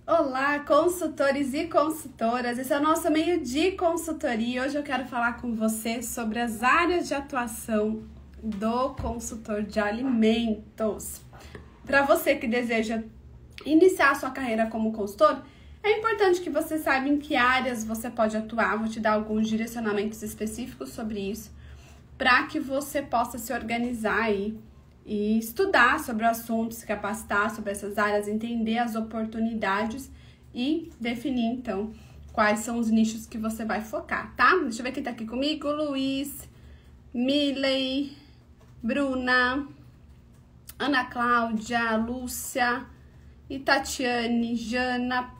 Olá, consultores e consultoras, esse é o nosso meio de consultoria. Hoje eu quero falar com você sobre as áreas de atuação do consultor de alimentos. Para você que deseja iniciar a sua carreira como consultor, é importante que você saiba em que áreas você pode atuar. Vou te dar alguns direcionamentos específicos sobre isso, para que você possa se organizar aí e estudar sobre o assunto, se capacitar sobre essas áreas, entender as oportunidades e definir, então, quais são os nichos que você vai focar, tá? Deixa eu ver quem tá aqui comigo. Luiz, Miley, Bruna, Ana Cláudia, Lúcia e Tatiane, Jana,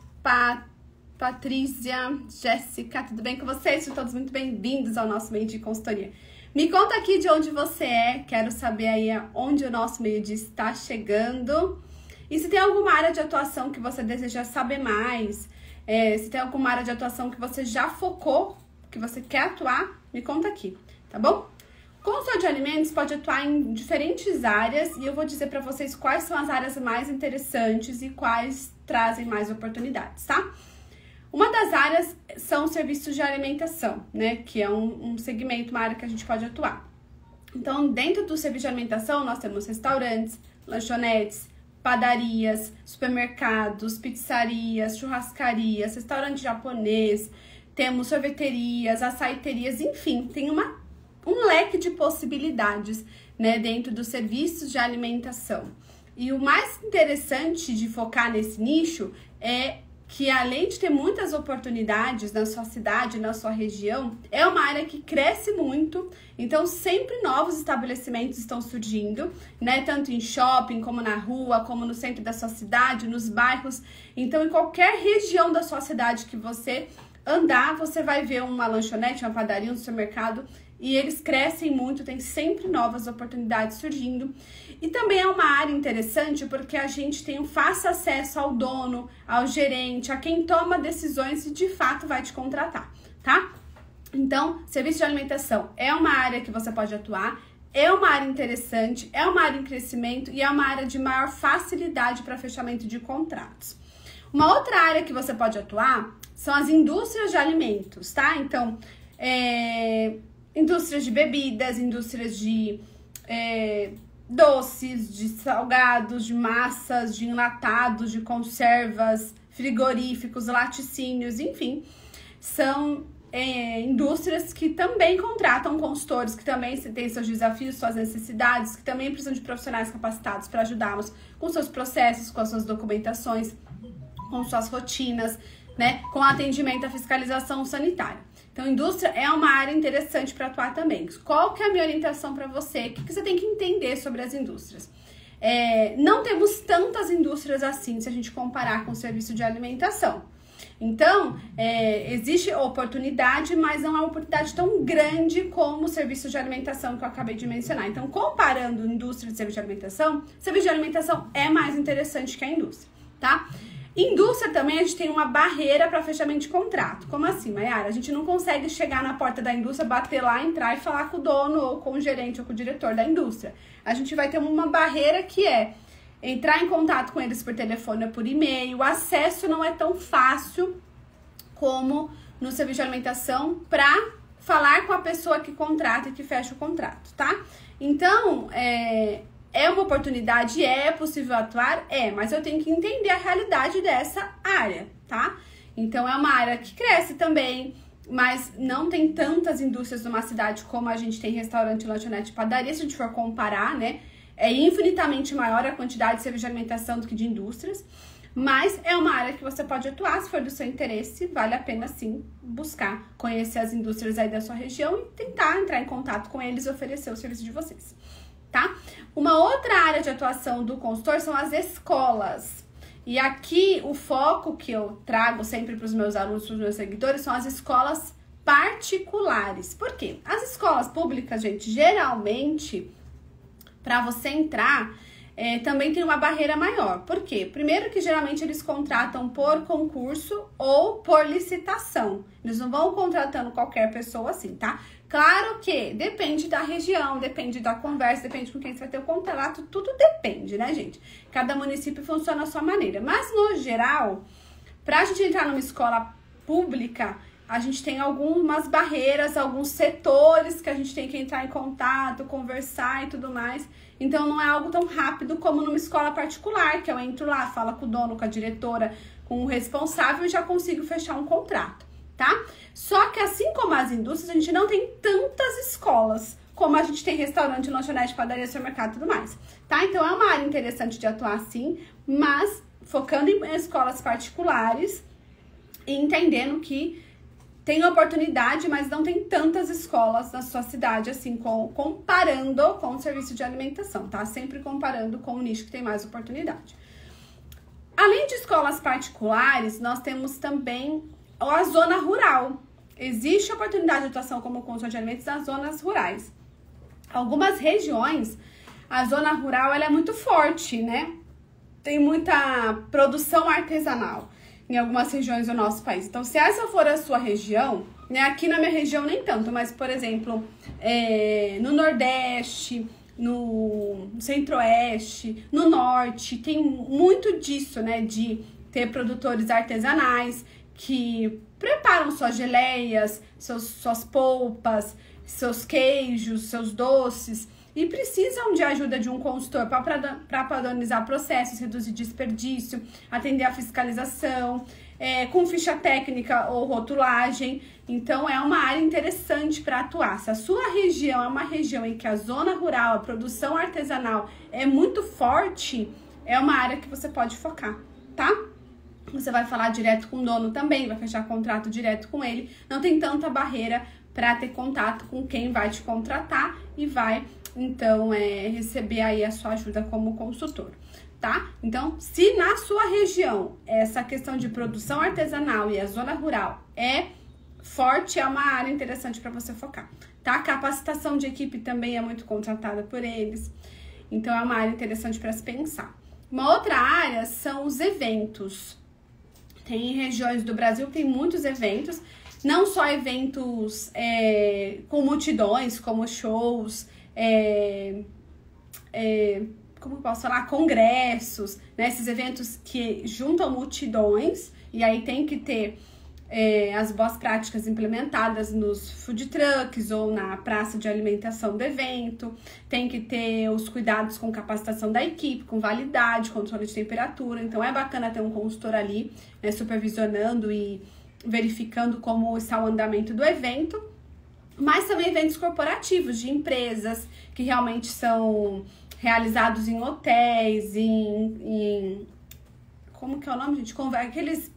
Patrícia, Jéssica, tudo bem com vocês? Sejam todos muito bem-vindos ao nosso meio de consultoria. Me conta aqui de onde você é, quero saber aí onde o nosso meio de está chegando. E se tem alguma área de atuação que você deseja saber mais, se tem alguma área de atuação que você já focou, que você quer atuar, me conta aqui, tá bom? Consultor de alimentos pode atuar em diferentes áreas e eu vou dizer para vocês quais são as áreas mais interessantes e quais trazem mais oportunidades, tá? Uma das áreas são serviços de alimentação, né? Que é um segmento, uma área que a gente pode atuar. Então, dentro do serviço de alimentação, nós temos restaurantes, lanchonetes, padarias, supermercados, pizzarias, churrascarias, restaurante japonês, temos sorveterias, açaiterias, enfim, tem um leque de possibilidades, né? Dentro dos serviços de alimentação. E o mais interessante de focar nesse nicho é que, além de ter muitas oportunidades na sua cidade, na sua região, é uma área que cresce muito, então sempre novos estabelecimentos estão surgindo, né? Tanto em shopping, como na rua, como no centro da sua cidade, nos bairros. Então, em qualquer região da sua cidade que você andar, você vai ver uma lanchonete, uma padaria, um supermercado, e eles crescem muito, tem sempre novas oportunidades surgindo. E também é uma área interessante porque a gente tem um fácil acesso ao dono, ao gerente, a quem toma decisões e de fato vai te contratar, tá? Então, serviço de alimentação é uma área que você pode atuar, é uma área interessante, é uma área em crescimento e é uma área de maior facilidade para fechamento de contratos. Uma outra área que você pode atuar são as indústrias de alimentos, tá? Então, indústrias de bebidas, indústrias de doces, de salgados, de massas, de enlatados, de conservas, frigoríficos, laticínios, enfim, são indústrias que também contratam consultores, que também têm seus desafios, suas necessidades, que também precisam de profissionais capacitados para ajudá-los com seus processos, com as suas documentações, com suas rotinas, né, com atendimento à fiscalização sanitária. Então, indústria é uma área interessante para atuar também. Qual que é a minha orientação para você? O que você tem que entender sobre as indústrias? Não temos tantas indústrias assim, se a gente comparar com o serviço de alimentação. Então, existe oportunidade, mas não é uma oportunidade tão grande como o serviço de alimentação que eu acabei de mencionar. Então, comparando indústria e serviço de alimentação é mais interessante que a indústria, tá? Indústria também, a gente tem uma barreira para fechamento de contrato. Como assim, Mayara? A gente não consegue chegar na porta da indústria, bater lá, entrar e falar com o dono, ou com o gerente, ou com o diretor da indústria. A gente vai ter uma barreira que é entrar em contato com eles por telefone ou por e-mail. O acesso não é tão fácil como no serviço de alimentação para falar com a pessoa que contrata e que fecha o contrato, tá? Então, é uma oportunidade, é possível atuar? Mas eu tenho que entender a realidade dessa área, tá? Então, é uma área que cresce também, mas não tem tantas indústrias numa cidade como a gente tem restaurante, lanchonete e padaria, se a gente for comparar, né? É infinitamente maior a quantidade de serviço de alimentação do que de indústrias, mas é uma área que você pode atuar, se for do seu interesse, vale a pena sim buscar conhecer as indústrias aí da sua região e tentar entrar em contato com eles e oferecer o serviço de vocês, tá? Uma outra área de atuação do consultor são as escolas. E aqui o foco que eu trago sempre para os meus alunos, para os meus seguidores, são as escolas particulares. Por quê? As escolas públicas, gente, geralmente, para você entrar, também tem uma barreira maior. Por quê? Primeiro que geralmente eles contratam por concurso ou por licitação. Eles não vão contratando qualquer pessoa assim, tá? Claro que depende da região, depende da conversa, depende com quem você vai ter o contrato, tudo depende, né, gente? Cada município funciona à sua maneira. Mas, no geral, Pra gente entrar numa escola pública, a gente tem algumas barreiras, alguns setores que a gente tem que entrar em contato, conversar e tudo mais. Então, não é algo tão rápido como numa escola particular, que eu entro lá, falo com o dono, com a diretora, com o responsável e já consigo fechar um contrato, tá? Só que assim como as indústrias, a gente não tem tantas escolas como a gente tem restaurante, lanchonete, padaria, supermercado e tudo mais, tá? Então, é uma área interessante de atuar sim, mas focando em escolas particulares e entendendo que tem oportunidade, mas não tem tantas escolas na sua cidade, assim, comparando com o serviço de alimentação, tá? Sempre comparando com o nicho que tem mais oportunidade. Além de escolas particulares, nós temos também a zona rural. Existe oportunidade de atuação como consultor de alimentos nas zonas rurais. Algumas regiões, a zona rural ela é muito forte, né? Tem muita produção artesanal em algumas regiões do nosso país. Então, se essa for a sua região, né, aqui na minha região nem tanto, mas, por exemplo, no Nordeste, no Centro-Oeste, no Norte, tem muito disso, né, de ter produtores artesanais que preparam suas geleias, suas polpas, seus queijos, seus doces, e precisam de ajuda de um consultor para padronizar processos, reduzir desperdício, atender a fiscalização, com ficha técnica ou rotulagem. Então, é uma área interessante para atuar. Se a sua região é uma região em que a zona rural, a produção artesanal é muito forte, é uma área que você pode focar, tá? Você vai falar direto com o dono também, vai fechar contrato direto com ele. Não tem tanta barreira para ter contato com quem vai te contratar e vai, então, receber aí a sua ajuda como consultor, tá? Então, se na sua região essa questão de produção artesanal e a zona rural é forte, é uma área interessante para você focar, tá? Capacitação de equipe também é muito contratada por eles, então é uma área interessante para se pensar. Uma outra área são os eventos. Tem regiões do Brasil que tem muitos eventos, não só eventos com multidões, como shows, como eu posso falar, congressos, né? Esses eventos que juntam multidões, e aí tem que ter as boas práticas implementadas nos food trucks ou na praça de alimentação do evento, tem que ter os cuidados com capacitação da equipe, com validade, controle de temperatura. Então é bacana ter um consultor ali, né, supervisionando e verificando como está o andamento do evento, mas também eventos corporativos de empresas que realmente são realizados em hotéis, como que é o nome, gente? Aqueles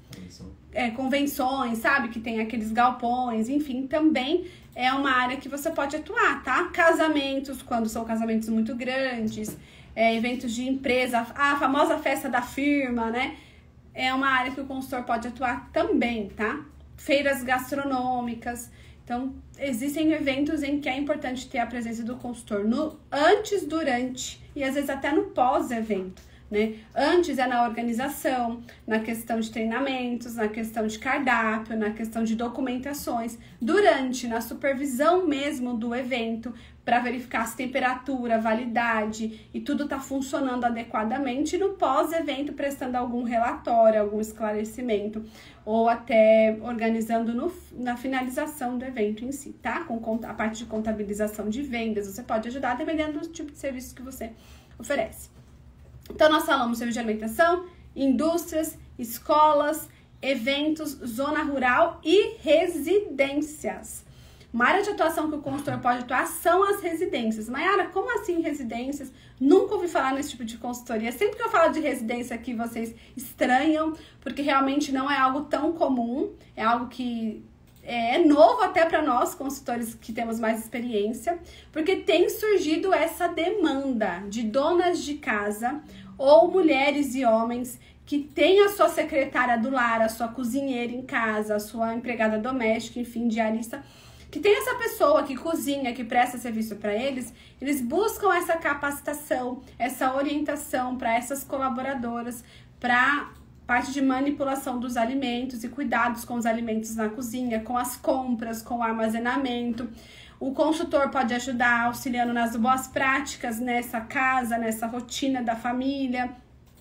convenções, sabe? Que tem aqueles galpões, enfim, também é uma área que você pode atuar, tá? Casamentos, quando são casamentos muito grandes, eventos de empresa, a famosa festa da firma, né? É uma área que o consultor pode atuar também, tá? Feiras gastronômicas. Então, existem eventos em que é importante ter a presença do consultor no antes, durante e às vezes até no pós-evento, né? Antes é na organização, na questão de treinamentos, na questão de cardápio, na questão de documentações. Durante, na supervisão mesmo do evento, para verificar se temperatura, validade e tudo está funcionando adequadamente. E no pós-evento, prestando algum relatório, algum esclarecimento, ou até organizando na finalização do evento em si, tá? Com a parte de contabilização de vendas, você pode ajudar dependendo do tipo de serviço que você oferece. Então, nós falamos sobre de alimentação, indústrias, escolas, eventos, zona rural e residências. Uma área de atuação que o consultor pode atuar são as residências. Maiara, como assim residências? Nunca ouvi falar nesse tipo de consultoria. Sempre que eu falo de residência aqui, vocês estranham, porque realmente não é algo tão comum. É algo que é novo até para nós, consultores que temos mais experiência, porque tem surgido essa demanda de donas de casa ou mulheres e homens que têm a sua secretária do lar, a sua cozinheira em casa, a sua empregada doméstica, enfim, diarista, que tem essa pessoa que cozinha, que presta serviço para eles, eles buscam essa capacitação, essa orientação para essas colaboradoras, para parte de manipulação dos alimentos e cuidados com os alimentos na cozinha, com as compras, com o armazenamento. O consultor pode ajudar auxiliando nas boas práticas nessa casa, nessa rotina da família.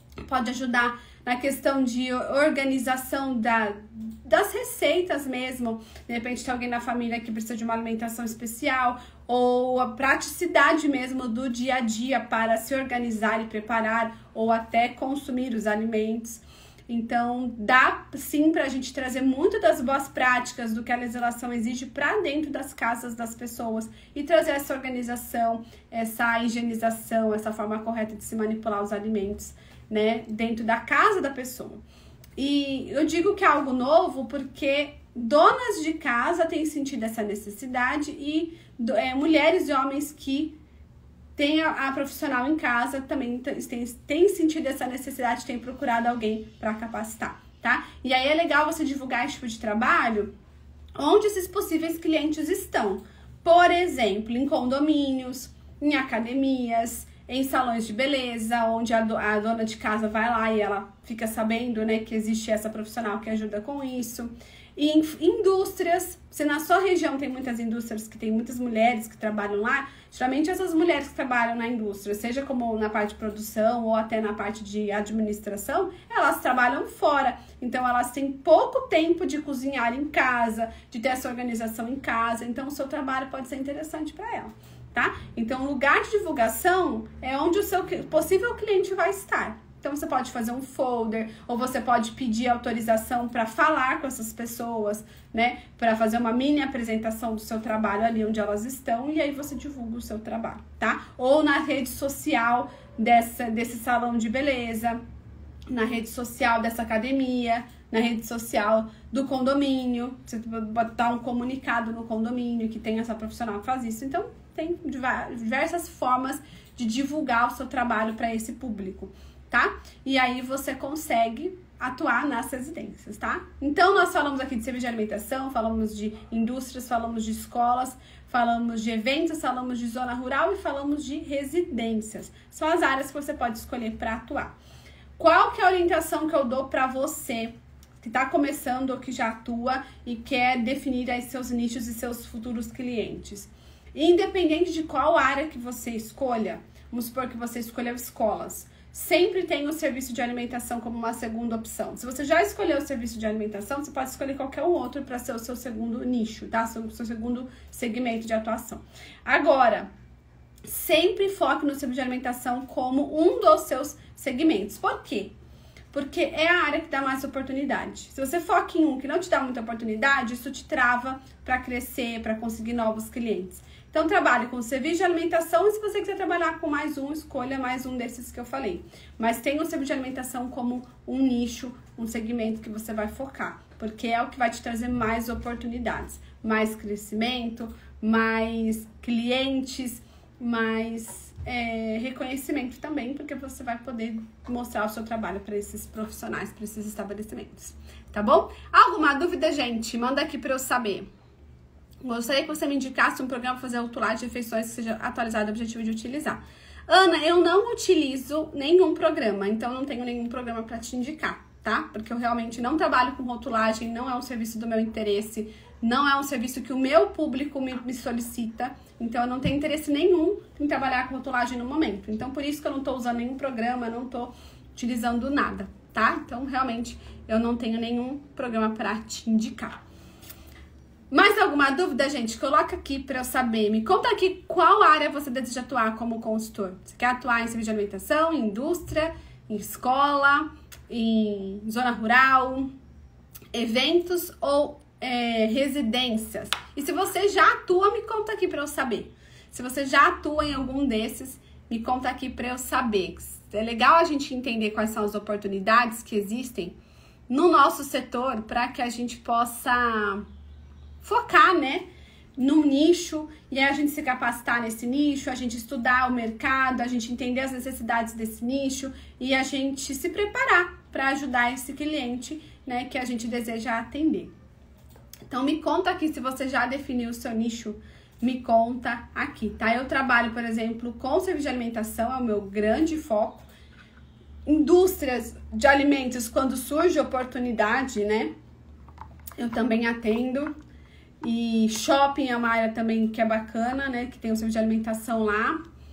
pode ajudar na questão de organização das receitas mesmo. De repente tem alguém na família que precisa de uma alimentação especial, ou a praticidade mesmo do dia a dia para se organizar e preparar, ou até consumir os alimentos. Então, dá sim pra gente trazer muito das boas práticas do que a legislação exige para dentro das casas das pessoas e trazer essa organização, essa higienização, essa forma correta de se manipular os alimentos, né, dentro da casa da pessoa. E eu digo que é algo novo porque donas de casa têm sentido essa necessidade e mulheres e homens que têm a profissional em casa também tem sentido essa necessidade, tem procurado alguém para capacitar, tá? E aí é legal você divulgar esse tipo de trabalho onde esses possíveis clientes estão. Por exemplo, em condomínios, em academias, em salões de beleza, onde a dona de casa vai lá e ela fica sabendo, né, que existe essa profissional que ajuda com isso. E em indústrias, se na sua região tem muitas indústrias que tem muitas mulheres que trabalham lá, geralmente essas mulheres que trabalham na indústria, seja como na parte de produção ou até na parte de administração, elas trabalham fora. Então elas têm pouco tempo de cozinhar em casa, de ter essa organização em casa, então o seu trabalho pode ser interessante para ela, tá? Então o lugar de divulgação é onde o seu possível cliente vai estar. Então, você pode fazer um folder, ou você pode pedir autorização para falar com essas pessoas, né? Para fazer uma mini apresentação do seu trabalho ali onde elas estão, e aí você divulga o seu trabalho, tá? Ou na rede social desse salão de beleza, na rede social dessa academia, na rede social do condomínio. Você pode botar um comunicado no condomínio que tem essa profissional que faz isso. Então, tem diversas formas de divulgar o seu trabalho para esse público, tá? E aí você consegue atuar nas residências, tá? Então, nós falamos aqui de serviço de alimentação, falamos de indústrias, falamos de escolas, falamos de eventos, falamos de zona rural e falamos de residências. São as áreas que você pode escolher para atuar. Qual que é a orientação que eu dou para você que está começando ou que já atua e quer definir aí seus nichos e seus futuros clientes? Independente de qual área que você escolha, vamos supor que você escolheu escolas, sempre tem o serviço de alimentação como uma segunda opção. Se você já escolheu o serviço de alimentação, você pode escolher qualquer um outro para ser o seu segundo nicho, tá? O seu segundo segmento de atuação. Agora, sempre foque no serviço de alimentação como um dos seus segmentos. Por quê? Porque é a área que dá mais oportunidade. Se você foca em um que não te dá muita oportunidade, isso te trava para crescer, para conseguir novos clientes. Então, trabalhe com serviço de alimentação e se você quiser trabalhar com mais um, escolha mais um desses que eu falei. Mas tenha o serviço de alimentação como um nicho, um segmento que você vai focar, porque é o que vai te trazer mais oportunidades, mais crescimento, mais clientes, mais reconhecimento também, porque você vai poder mostrar o seu trabalho para esses profissionais, para esses estabelecimentos, tá bom? Alguma dúvida, gente? Manda aqui para eu saber. Gostaria que você me indicasse um programa para fazer autolagem de refeições que seja atualizado e objetivo de utilizar. Ana, eu não utilizo nenhum programa, então não tenho nenhum programa para te indicar, tá? Porque eu realmente não trabalho com rotulagem, não é um serviço do meu interesse, não é um serviço que o meu público me solicita, então eu não tenho interesse nenhum em trabalhar com rotulagem no momento. Então, por isso que eu não tô usando nenhum programa, não tô utilizando nada, tá? Então, realmente, eu não tenho nenhum programa para te indicar. Mais alguma dúvida, gente? Coloca aqui para eu saber. Me conta aqui qual área você deseja atuar como consultor. Você quer atuar em serviço de alimentação, em indústria, em escola, em zona rural, eventos ou residências? E se você já atua, me conta aqui para eu saber. Se você já atua em algum desses, me conta aqui para eu saber. É legal a gente entender quais são as oportunidades que existem no nosso setor para que a gente possa focar, né, num nicho e aí a gente se capacitar nesse nicho, a gente estudar o mercado, a gente entender as necessidades desse nicho e a gente se preparar para ajudar esse cliente, né, que a gente deseja atender. Então, me conta aqui se você já definiu o seu nicho, me conta aqui, tá? Eu trabalho, por exemplo, com serviço de alimentação, é o meu grande foco. Indústrias de alimentos, quando surge oportunidade, né, eu também atendo. E shopping é uma área também que é bacana, né? Que tem um serviço de alimentação lá.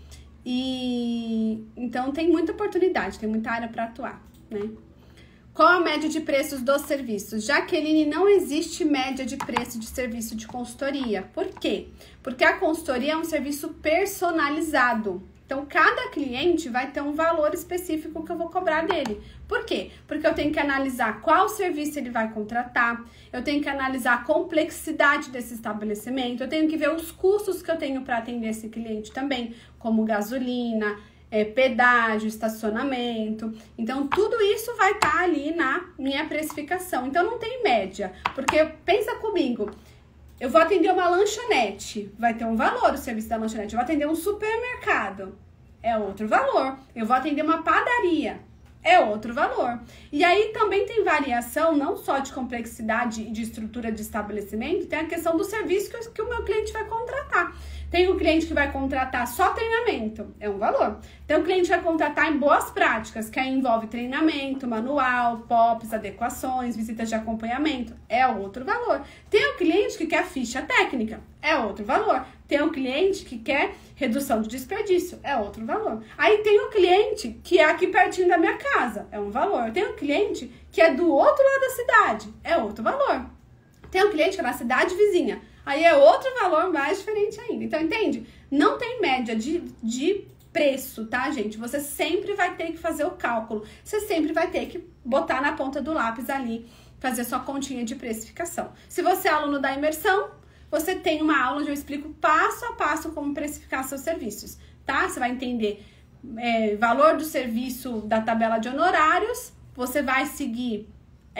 E então tem muita oportunidade, tem muita área para atuar, né? Qual a média de preços dos serviços? Jaqueline, não existe média de preço de serviço de consultoria. Por quê? Porque a consultoria é um serviço personalizado. Então, cada cliente vai ter um valor específico que eu vou cobrar dele. Por quê? Porque eu tenho que analisar qual serviço ele vai contratar, eu tenho que analisar a complexidade desse estabelecimento, eu tenho que ver os custos que eu tenho para atender esse cliente também, como gasolina, pedágio, estacionamento. Então, tudo isso vai estar ali na minha precificação. Então, não tem média, porque pensa comigo, eu vou atender uma lanchonete, vai ter um valor o serviço da lanchonete. Eu vou atender um supermercado, é outro valor. Eu vou atender uma padaria, é outro valor. E aí também tem variação, não só de complexidade e de estrutura de estabelecimento, tem a questão do serviço que o meu cliente vai contratar. Tem um cliente que vai contratar só treinamento, é um valor. Tem um cliente que vai contratar em boas práticas, que aí envolve treinamento, manual, POPs, adequações, visitas de acompanhamento, é outro valor. Tem um cliente que quer ficha técnica, é outro valor. Tem um cliente que quer redução de desperdício, é outro valor. Aí tem um cliente que é aqui pertinho da minha casa, é um valor. Tem um cliente que é do outro lado da cidade, é outro valor. Tem um cliente que é na cidade vizinha, aí é outro valor mais diferente ainda. Então, entende? Não tem média de preço, tá, gente? Você sempre vai ter que fazer o cálculo. Você sempre vai ter que botar na ponta do lápis ali, fazer sua continha de precificação. Se você é aluno da imersão, você tem uma aula onde eu explico passo a passo como precificar seus serviços, tá? Você vai entender valor do serviço da tabela de honorários, você vai seguir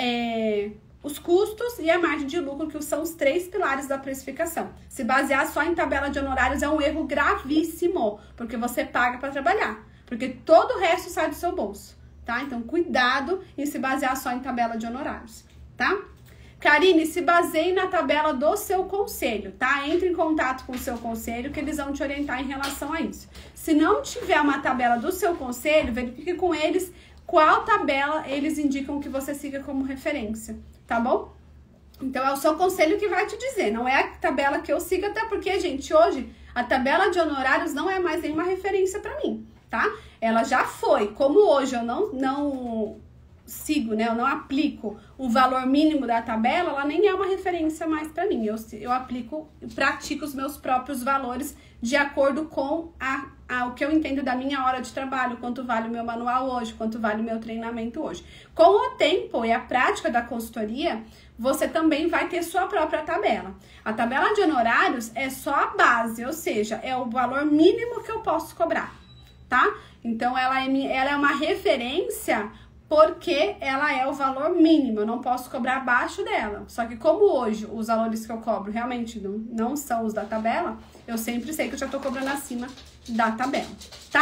os custos e a margem de lucro, que são os 3 pilares da precificação. Se basear só em tabela de honorários é um erro gravíssimo, porque você paga para trabalhar, porque todo o resto sai do seu bolso, tá? Então, cuidado em se basear só em tabela de honorários, tá? Karine, se baseie na tabela do seu conselho, tá? Entre em contato com o seu conselho que eles vão te orientar em relação a isso. Se não tiver uma tabela do seu conselho, verifique com eles qual tabela eles indicam que você siga como referência, tá bom? Então, é o seu conselho que vai te dizer, não é a tabela que eu sigo, até porque, gente, hoje a tabela de honorários não é mais nenhuma referência para mim, tá? Ela já foi, como hoje eu não sigo, né? Eu não aplico o valor mínimo da tabela, ela nem é uma referência mais para mim. Eu aplico, pratico os meus próprios valores de acordo com o que eu entendo da minha hora de trabalho, quanto vale o meu manual hoje, quanto vale o meu treinamento hoje. Com o tempo e a prática da consultoria, você também vai ter sua própria tabela. A tabela de honorários é só a base, ou seja, é o valor mínimo que eu posso cobrar, tá? Então, ela é uma referência porque ela é o valor mínimo, eu não posso cobrar abaixo dela. Só que como hoje os valores que eu cobro realmente não são os da tabela, eu sempre sei que eu já tô cobrando acima da tabela, tá?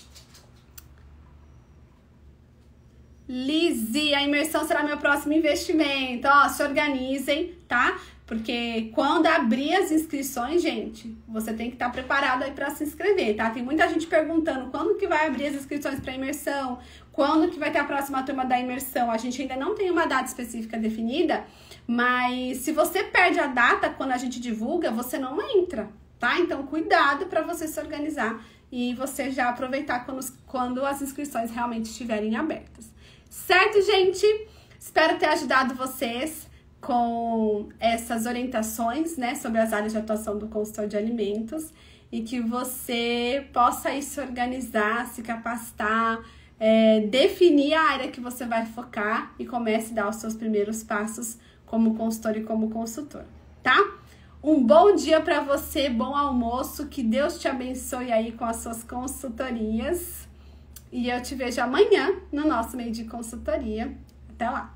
Lizzie, a imersão será meu próximo investimento. Ó, se organizem, tá? Porque quando abrir as inscrições, gente, você tem que estar preparado aí para se inscrever, tá? Tem muita gente perguntando quando que vai abrir as inscrições para imersão, quando que vai ter a próxima turma da imersão. A gente ainda não tem uma data específica definida, mas se você perde a data quando a gente divulga, você não entra, tá? Então, cuidado para você se organizar e você já aproveitar quando as inscrições realmente estiverem abertas. Certo, gente? Espero ter ajudado vocês com essas orientações, né, sobre as áreas de atuação do consultor de alimentos e que você possa aí se organizar, se capacitar, definir a área que você vai focar e comece a dar os seus primeiros passos como consultor e como consultor, tá? Um bom dia para você, bom almoço, que Deus te abençoe aí com as suas consultorias e eu te vejo amanhã no nosso meio de consultoria. Até lá!